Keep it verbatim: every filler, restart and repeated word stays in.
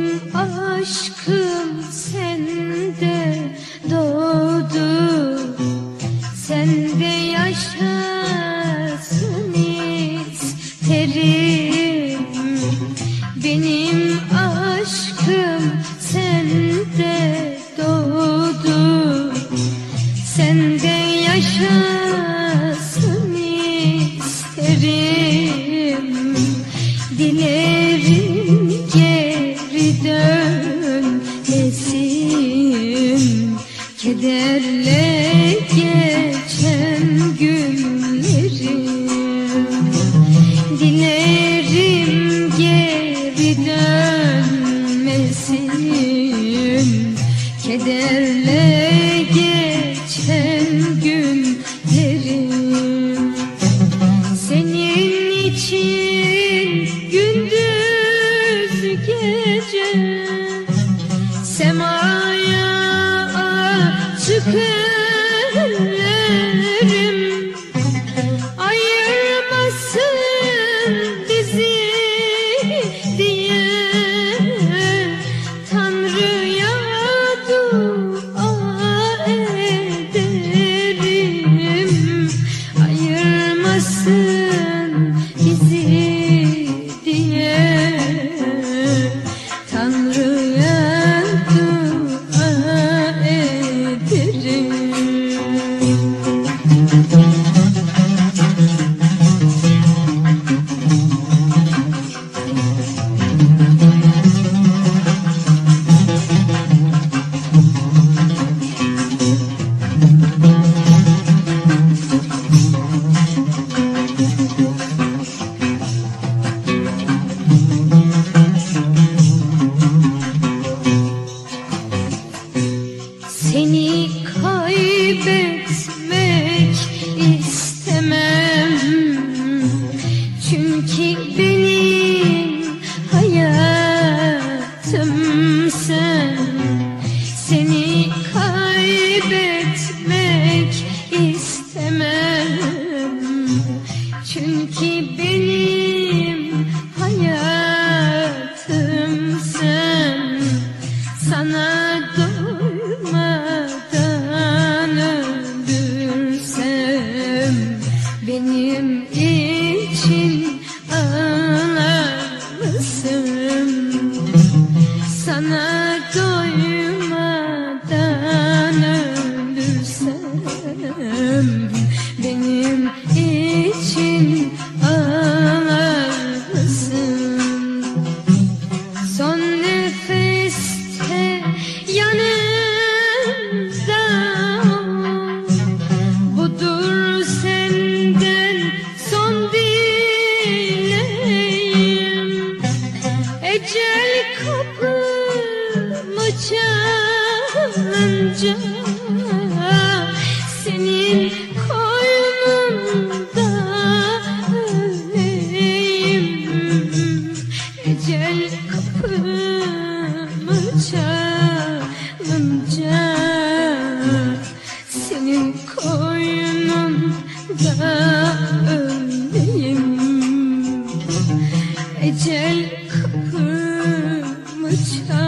aşkım sende doğdu, sende yaşasın isterim. Benim aşkım sende doğdu, sende yaşasın isterim. Dilerim geri dönmesin kederle geçen günlerim. Dilerim geri dönmesin kederle geçen günlerim. Senin için gündüz gece semaya çıkarım. Ayırmasın bizi diye Tanrı'ya dua ederim. Ayırmasın bizi diye Tanrı'ya dua ederim. Seni kaybetmek istemem, çünkü benim hayatım sen. Seni kaybetmek istemem, çünkü benim hayatım sen. Sana doymadan öldürsem benim için ağlar mısın? Sana doymadan öldürsem benim için ağlar mısın? Son nefeste yanımda budur senden son dileğim. Ecel kapımı çalınca senin koynunda öleyim. Ecel kapımı çalınca senin koynunda öleyim. Ecel kapımı çalınca